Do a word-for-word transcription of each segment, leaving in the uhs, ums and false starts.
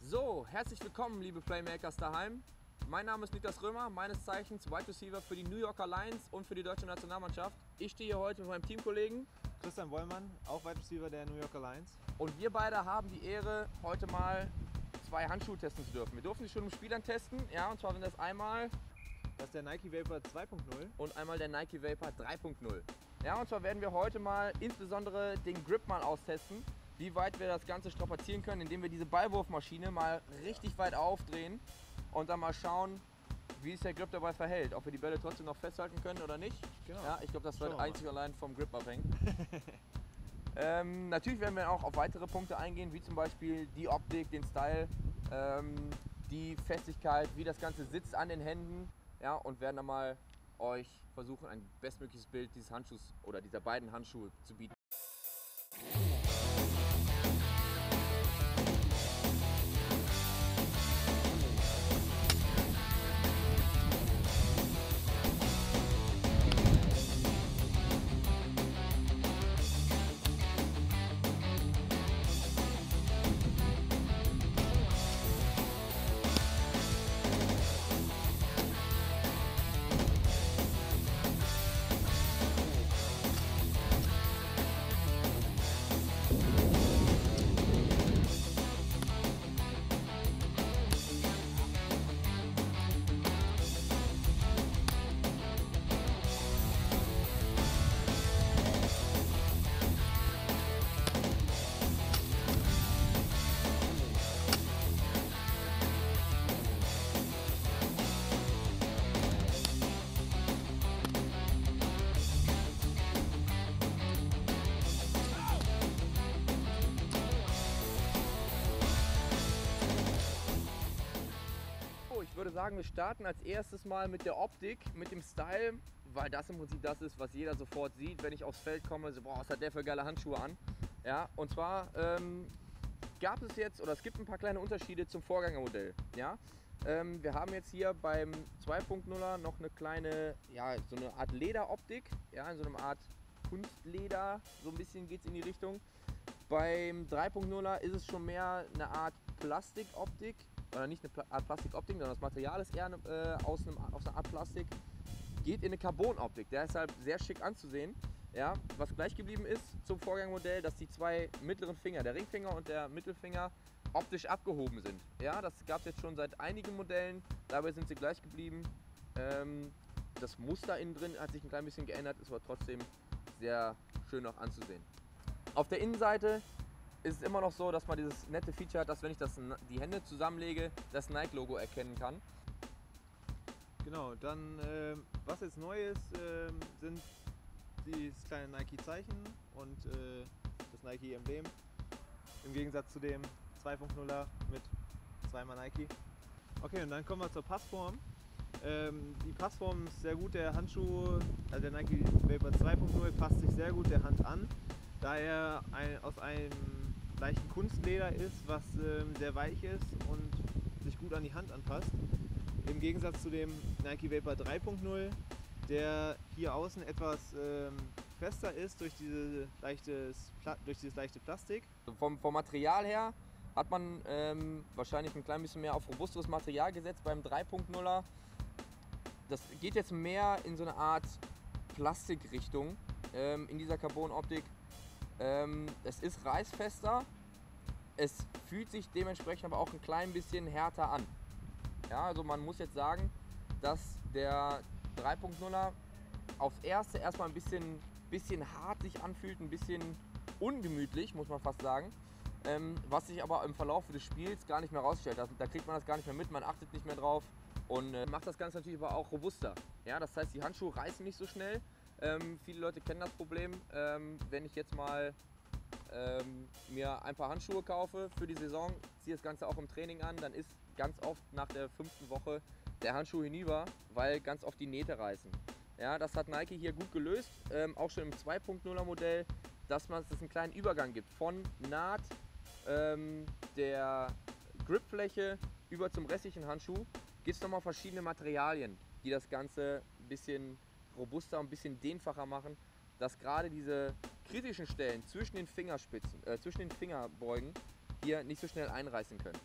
So, herzlich willkommen, liebe Playmakers daheim. Mein Name ist Niklas Römer, meines Zeichens Wide Receiver für die New Yorker Lions und für die deutsche Nationalmannschaft. Ich stehe hier heute mit meinem Teamkollegen Christian Wollmann, auch Wide Receiver der New Yorker Lions. Und wir beide haben die Ehre, heute mal zwei Handschuhe testen zu dürfen. Wir durften sie schon im Spielern testen, ja, und zwar sind das einmal Das ist der Nike Vapor zwei Punkt null und einmal der Nike Vapor drei Punkt null. Ja, und zwar werden wir heute mal insbesondere den Grip mal austesten, wie weit wir das Ganze strapazieren können, indem wir diese Ballwurfmaschine mal richtig weit aufdrehen und dann mal schauen, wie sich der Grip dabei verhält. Ob wir die Bälle trotzdem noch festhalten können oder nicht. Genau. Ja, ich glaube, das wird Schauen wir einzig und allein vom Grip abhängen. ähm, natürlich werden wir auch auf weitere Punkte eingehen, wie zum Beispiel die Optik, den Style, ähm, die Festigkeit, wie das Ganze sitzt an den Händen. Ja, und werden dann mal euch versuchen, ein bestmögliches Bild dieses Handschuhs oder dieser beiden Handschuhe zu bieten. Ich würde sagen, wir starten als erstes mal mit der Optik, mit dem Style, weil das im Prinzip das ist, was jeder sofort sieht, wenn ich aufs Feld komme, so, boah, was hat der für geile Handschuhe an. Ja, und zwar ähm, gab es jetzt, oder es gibt ein paar kleine Unterschiede zum Vorgängermodell. Ja? Ähm, wir haben jetzt hier beim zwei Punkt nuller noch eine kleine, ja, so eine Art Lederoptik, ja, in so einer Art Kunstleder, so ein bisschen geht es in die Richtung. Beim drei Punkt nuller ist es schon mehr eine Art Plastikoptik. Oder nicht eine Art Plastikoptik, sondern das Material ist eher äh, aus, einem, aus einer Art Plastik. Geht in eine Carbonoptik, der ist halt sehr schick anzusehen. Ja, was gleich geblieben ist zum Vorgängermodell, dass die zwei mittleren Finger, der Ringfinger und der Mittelfinger, optisch abgehoben sind. Ja, das gab es jetzt schon seit einigen Modellen, dabei sind sie gleich geblieben. Ähm, das Muster innen drin hat sich ein klein bisschen geändert, ist aber trotzdem sehr schön noch anzusehen. Auf der Innenseite ist es immer noch so, dass man dieses nette Feature hat, dass wenn ich das, die Hände zusammenlege, das Nike-Logo erkennen kann. Genau, dann äh, was jetzt neu ist, äh, sind dieses kleine Nike-Zeichen und äh, das Nike-Emblem. Im Gegensatz zu dem zwei Punkt nuller mit zweimal Nike. Okay, und dann kommen wir zur Passform. Ähm, die Passform ist sehr gut, der Handschuh, also der Nike Vapor zwei Punkt null passt sich sehr gut der Hand an, da er ein, aus einem leichten Kunstleder ist, was ähm, sehr weich ist und sich gut an die Hand anpasst. Im Gegensatz zu dem Nike Vapor drei Punkt null, der hier außen etwas ähm, fester ist durch, diese leichtes, durch dieses leichte Plastik. Vom, vom Material her hat man ähm, wahrscheinlich ein klein bisschen mehr auf robustes Material gesetzt beim drei Punkt nuller. Das geht jetzt mehr in so eine Art Plastikrichtung ähm, in dieser Carbon-Optik. Ähm, es ist reißfester, es fühlt sich dementsprechend aber auch ein klein bisschen härter an. Ja, also man muss jetzt sagen, dass der drei Punkt nuller aufs Erste erstmal ein bisschen, bisschen hart sich anfühlt, ein bisschen ungemütlich, muss man fast sagen. Ähm, was sich aber im Verlauf des Spiels gar nicht mehr rausstellt. Da, da kriegt man das gar nicht mehr mit, man achtet nicht mehr drauf und äh, macht das Ganze natürlich aber auch robuster. Ja, das heißt, die Handschuhe reißen nicht so schnell. Ähm, viele Leute kennen das Problem, ähm, wenn ich jetzt mal ähm, mir ein paar Handschuhe kaufe für die Saison, ziehe das Ganze auch im Training an, dann ist ganz oft nach der fünften Woche der Handschuh hinüber, weil ganz oft die Nähte reißen. Ja, das hat Nike hier gut gelöst, ähm, auch schon im zwei Punkt nuller Modell, dass man es einen kleinen Übergang gibt von Naht ähm, der Gripfläche über zum restlichen Handschuh. Gibt es nochmal verschiedene Materialien, die das Ganze ein bisschen robuster und ein bisschen dehnfacher machen, dass gerade diese kritischen Stellen zwischen den Fingerspitzen, äh, zwischen den Fingerbeugen hier nicht so schnell einreißen können.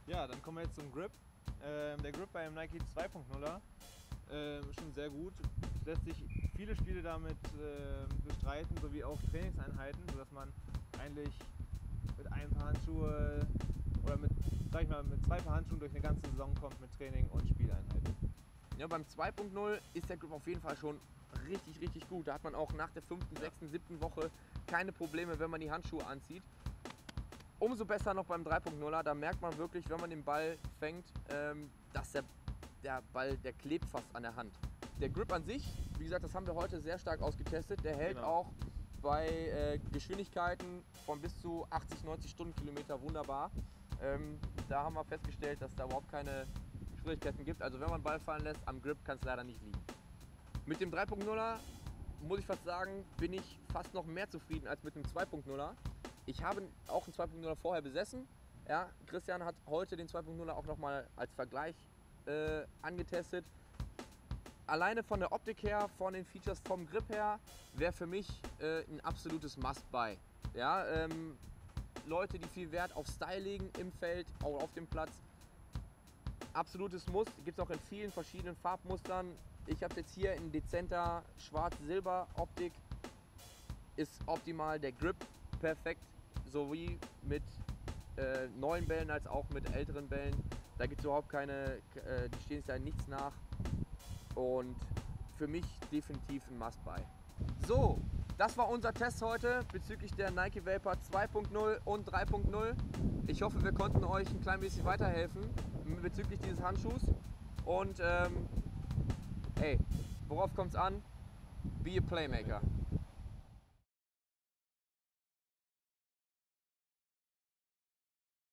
Ja, dann kommen wir jetzt zum Grip. Ähm, der Grip beim Nike zwei Punkt null ähm, ist schon sehr gut. Es lässt sich viele Spiele damit äh, bestreiten, sowie auch Trainingseinheiten, sodass man eigentlich mit ein paar Handschuhe oder mit, sag ich mal, mit zwei Paar Handschuhen durch eine ganze Saison kommt mit Training und Spieleinheiten. Ja, beim zwei Punkt null ist der Grip auf jeden Fall schon richtig, richtig gut. Da hat man auch nach der fünften, Ja. sechsten, siebten Woche keine Probleme, wenn man die Handschuhe anzieht. Umso besser noch beim drei Punkt null, da merkt man wirklich, wenn man den Ball fängt, ähm, dass der, der Ball, der klebt fast an der Hand. Der Grip an sich, wie gesagt, das haben wir heute sehr stark ausgetestet, der hält Genau. auch bei äh, Geschwindigkeiten von bis zu achtzig, neunzig Stundenkilometer wunderbar. Ähm, da haben wir festgestellt, dass da überhaupt keine Schwierigkeiten gibt. Also wenn man den Ball fallen lässt, am Grip kann es leider nicht liegen. Mit dem drei Punkt null, muss ich fast sagen, bin ich fast noch mehr zufrieden als mit dem zwei Punkt null. Ich habe auch einen zwei Punkt null vorher besessen. Ja, Christian hat heute den zwei Punkt null auch nochmal als Vergleich äh, angetestet. Alleine von der Optik her, von den Features, vom Grip her, wäre für mich äh, ein absolutes Must-Buy. Ja, ähm, Leute, die viel Wert auf Style legen im Feld, auch auf dem Platz, absolutes Muss. Gibt es auch in vielen verschiedenen Farbmustern. Ich habe jetzt hier in dezenter Schwarz-Silber-Optik. Ist optimal, der Grip perfekt, sowie mit äh, neuen Bällen als auch mit älteren Bällen. Da gibt es überhaupt keine, äh, die stehen sich da nichts nach. Und für mich definitiv ein Must-Buy. So, das war unser Test heute bezüglich der Nike Vapor zwei Punkt null und drei Punkt null. Ich hoffe, wir konnten euch ein klein bisschen weiterhelfen bezüglich dieses Handschuhs. Und ähm, hey, worauf kommt es an? Be a Playmaker.